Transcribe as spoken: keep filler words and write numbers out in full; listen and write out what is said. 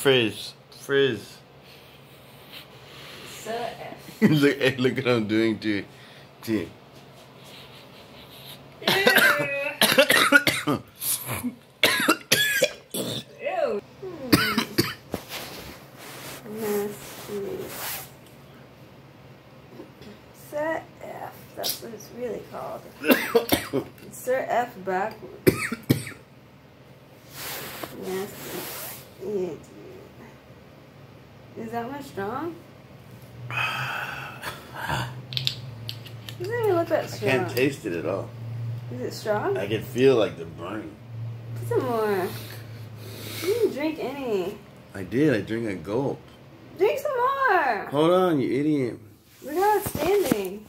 Frizz. Frizz. Sir F. look, hey, look what I'm doing to it. To it. Ew. Nasty. Sir F. That's what it's really called. Sir F backwards. Nasty. Idiot. Is that one strong? Doesn't even look that I strong. can't taste it at all. Is it strong? I can feel like the burn. Put some more. You didn't drink any. I did. I drink a gulp. Drink some more. Hold on, you idiot. Look how it's standing.